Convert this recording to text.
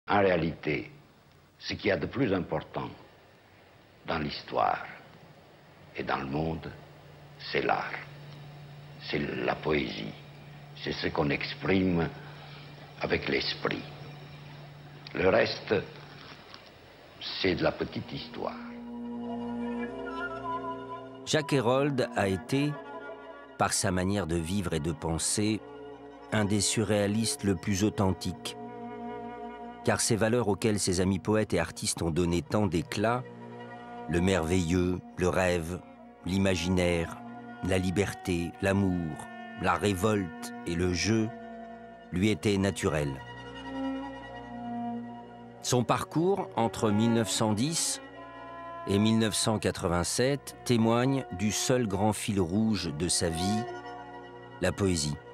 En réalité, ce qu'il y a de plus important dans l'histoire et dans le monde, c'est l'art, c'est la poésie, c'est ce qu'on exprime avec l'esprit. Le reste, c'est de la petite histoire. Jacques Hérold a été, par sa manière de vivre et de penser, un des surréalistes le plus authentique. Car ces valeurs auxquelles ses amis poètes et artistes ont donné tant d'éclat, le merveilleux, le rêve, l'imaginaire, la liberté, l'amour, la révolte et le jeu, lui étaient naturels. Son parcours entre 1910 et 1987 témoigne du seul grand fil rouge de sa vie, la poésie.